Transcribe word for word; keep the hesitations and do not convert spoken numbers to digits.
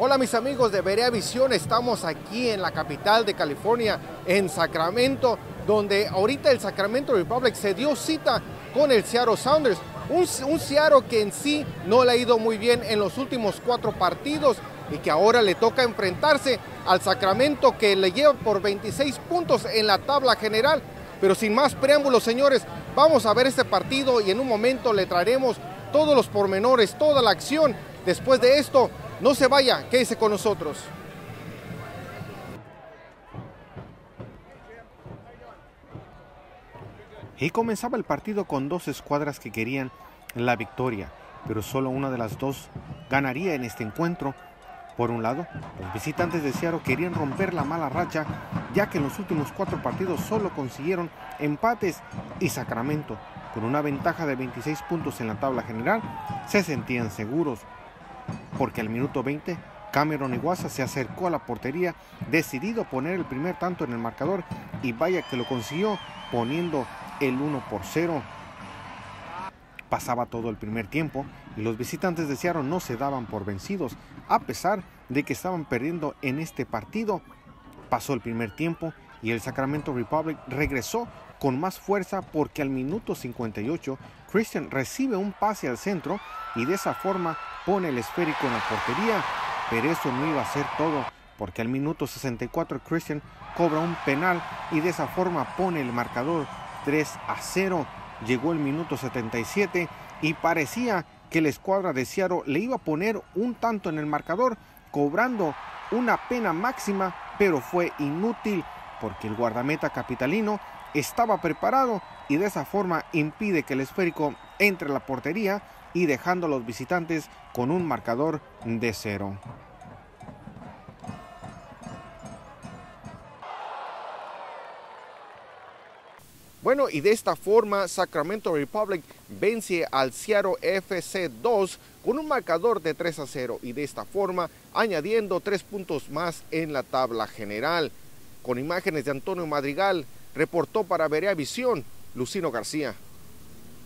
Hola mis amigos de Berea Visión, estamos aquí en la capital de California, en Sacramento, donde ahorita el Sacramento Republic se dio cita con el Seattle Sounders. Un, un Seattle que en sí no le ha ido muy bien en los últimos cuatro partidos y que ahora le toca enfrentarse al Sacramento, que le lleva por veintiséis puntos en la tabla general. Pero sin más preámbulos, señores, vamos a ver este partido y en un momento le traeremos todos los pormenores, toda la acción. Después de esto, no se vaya, quédese con nosotros. Y comenzaba el partido con dos escuadras que querían la victoria, pero solo una de las dos ganaría en este encuentro. Por un lado, los visitantes de Seattle querían romper la mala racha, ya que en los últimos cuatro partidos solo consiguieron empates, y Sacramento, con una ventaja de veintiséis puntos en la tabla general, se sentían seguros, porque al minuto veinte, Cameron Iwasa se acercó a la portería, decidido a poner el primer tanto en el marcador, y vaya que lo consiguió, poniendo el uno por cero. Pasaba todo el primer tiempo y los visitantes de Seattle no se daban por vencidos, a pesar de que estaban perdiendo en este partido. Pasó el primer tiempo y el Sacramento Republic regresó con más fuerza, porque al minuto cincuenta y ocho Christian recibe un pase al centro y de esa forma pone el esférico en la portería, pero eso no iba a ser todo, porque al minuto sesenta y cuatro Christian cobra un penal y de esa forma pone el marcador tres a cero. Llegó el minuto setenta y siete y parecía que la escuadra de Seattle le iba a poner un tanto en el marcador, cobrando una pena máxima, pero fue inútil, porque el guardameta capitalino estaba preparado y de esa forma impide que el esférico entre a la portería, y dejando a los visitantes con un marcador de cero. Bueno, y de esta forma Sacramento Republic vence al Seattle F C dos con un marcador de tres a cero, y de esta forma añadiendo tres puntos más en la tabla general. Con imágenes de Antonio Madrigal, reportó para Berea Visión, Lucino García.